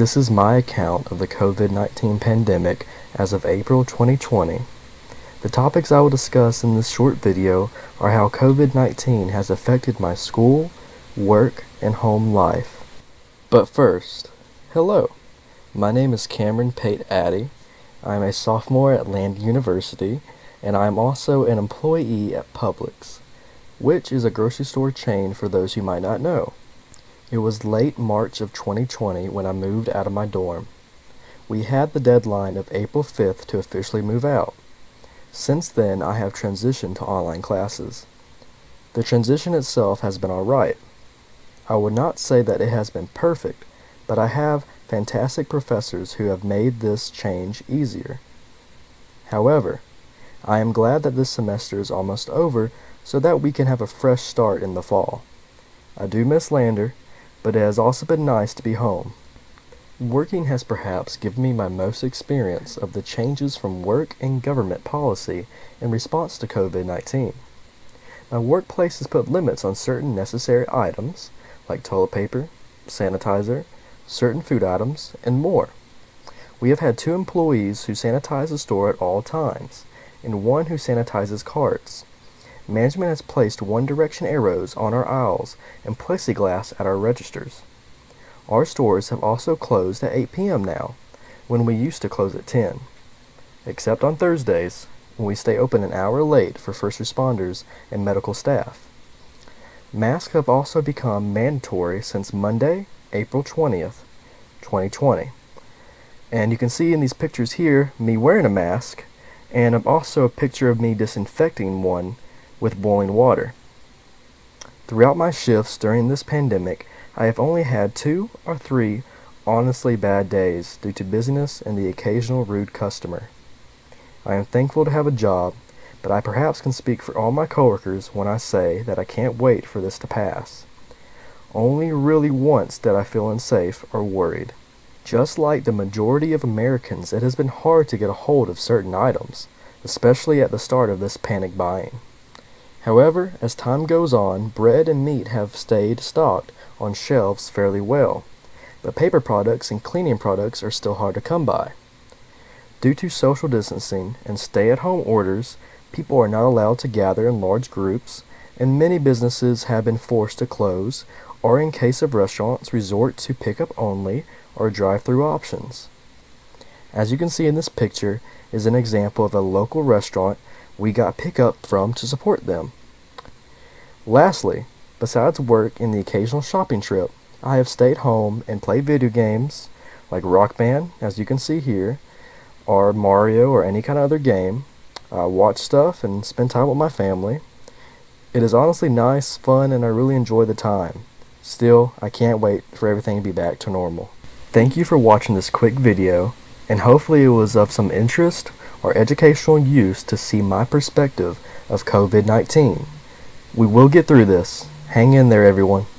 This is my account of the COVID-19 pandemic as of April 2020. The topics I will discuss in this short video are how COVID-19 has affected my school, work, and home life. But first, hello. My name is Cameron Pate Addy. I am a sophomore at Land University, and I am also an employee at Publix, which is a grocery store chain for those who might not know. It was late March of 2020 when I moved out of my dorm. We had the deadline of April 5th to officially move out. Since then, I have transitioned to online classes. The transition itself has been alright. I would not say that it has been perfect, but I have fantastic professors who have made this change easier. However, I am glad that this semester is almost over so that we can have a fresh start in the fall. I do miss Lander, but it has also been nice to be home. Working has perhaps given me my most experience of the changes from work and government policy in response to COVID-19. My workplace has put limits on certain necessary items, like toilet paper, sanitizer, certain food items, and more. We have had 2 employees who sanitize the store at all times, and 1 who sanitizes carts. Management has placed One Direction arrows on our aisles and plexiglass at our registers. Our stores have also closed at 8 p.m. now, when we used to close at 10. Except on Thursdays, when we stay open an hour late for first responders and medical staff. Masks have also become mandatory since Monday, April 20th, 2020. And you can see in these pictures here me wearing a mask, and also a picture of me disinfecting one with boiling water. Throughout my shifts during this pandemic, I have only had 2 or 3 honestly bad days due to busyness and the occasional rude customer. I am thankful to have a job, but I perhaps can speak for all my coworkers when I say that I can't wait for this to pass. Only really once did I feel unsafe or worried. Just like the majority of Americans, it has been hard to get a hold of certain items, especially at the start of this panic buying. However, as time goes on, bread and meat have stayed stocked on shelves fairly well, but paper products and cleaning products are still hard to come by. Due to social distancing and stay-at-home orders, people are not allowed to gather in large groups, and many businesses have been forced to close, or in case of restaurants, resort to pickup only or drive-through options. As you can see in this picture is an example of a local restaurant we got pickup from to support them. Lastly, besides work and the occasional shopping trip, I have stayed home and played video games like Rock Band, as you can see here, or Mario or any kind of other game, watch stuff and spend time with my family. It is honestly nice, fun, and I really enjoy the time. Still, I can't wait for everything to be back to normal. Thank you for watching this quick video, and hopefully it was of some interest or educational use to see my perspective of COVID-19. We will get through this. Hang in there, everyone.